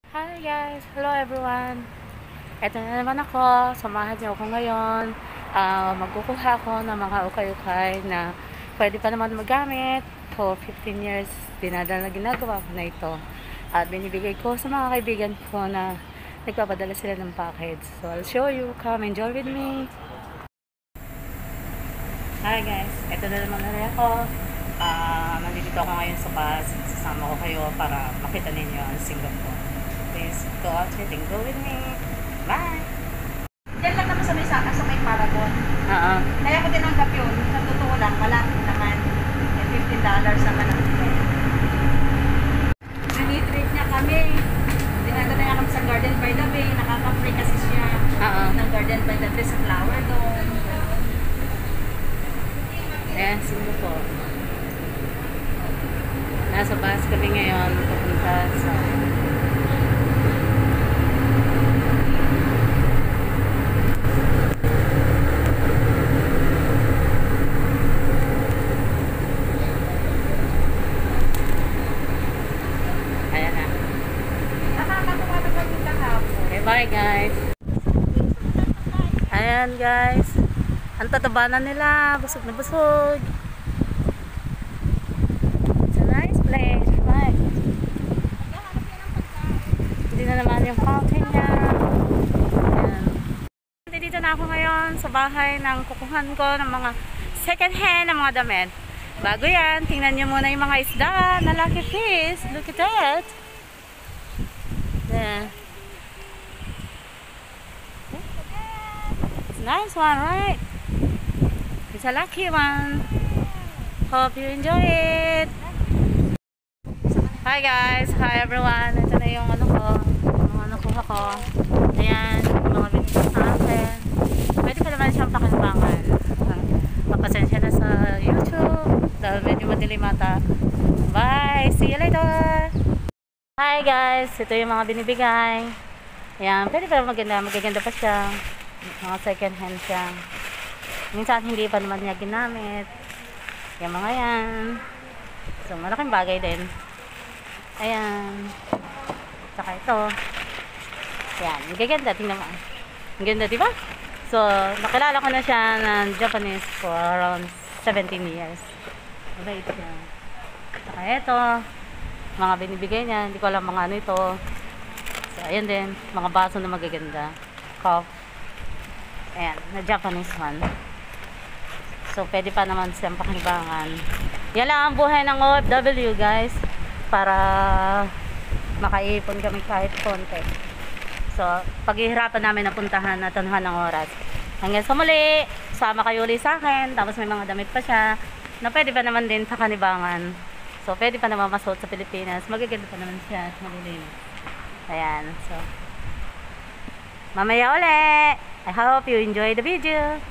Hi guys! Hello everyone! Eto na naman ako. Samahan niyo ako ngayon. Magkukuha ako ng mga ukay-ukay na pwede pa naman magamit. For 15 years, dinadala na ginagawa ko na ito. At binibigay ko sa mga kaibigan ko na nagpapadala sila ng package. So I'll show you. Come enjoy with me. Hi guys! Eto na naman na ako. Nandito ako ngayon sa bus. Sasama ko kayo para makita ninyo ang Singapore. Please go out here and go with me. Bye! Diyan lang naman sa may saka, sa may Paragon. Kaya ko tinanggap yun. Sa totoo lang, malaki naman. $15 ang anak ko. Nani-treat niya kami. Dinadala niya kami sa Garden by the Bay. Nakaka-free kasi siya. Ng Garden by the Bay sa Flower Dome. Ayan, Singapore. Nasa bus kami ngayon. Papunta sa... Ayan na. Nakakatuwa na kami kahapon. Okay, bye guys. Ayan guys. Ang tataba na nila. Busog na busog. It's a nice place. Bye. Hindi na naman yung fountain niya. Ayan. Dito na ako ngayon sa bahay ng kukuhan ko ng mga second hand ng mga damit. Bago yan, tingnan nyo muna yung mga isda na lucky fish. Look at that. Yeah. It's a nice one, right? It's a lucky one. Hope you enjoy it. Hi guys. Hi everyone. Ito na yung ano ko. Yung mga nakuha ko. Ayan. Yung mga binigay sa akin. Pwede pa naman siyang pakinabangan. Mapasensya na sa YouTube. Dahil medyo madilim ata. Bye. See you later. Hi guys. Ito yung mga binibigay. Ayan. Pwede pa maganda. Magaganda pa siya. Mga second hand siya. Minsan hindi pa naman niya ginamit. Yung mga yan. So malaking bagay din. Ayan. Saka ito. Ayan. Magaganda. Tingnan mo. Ang ganda, diba? So nakilala ko na siya ng Japanese for around 17 years. Mabait siya. Saka ito. Mga binibigay niya. Hindi ko alam mga ano ito. So ayan din. Mga baso na magaganda. Cup. Ayan. Na Japanese one. So, pwede pa naman siyang pakinabangan. Yan lang ang buhay ng OFW, guys. Para makaipon kami kahit konti. So, paghihirapan namin na puntahan at tanuhan ng oras. Hanggang sa muli, sama kayo ulit sa akin. Tapos may mga damit pa siya na pwede pa naman din pakanibangan. So, pwede pa naman masuot sa Pilipinas. Magaganda pa naman siya at malilinis. Ayan. So, mamaya ulit. I hope you enjoy the video.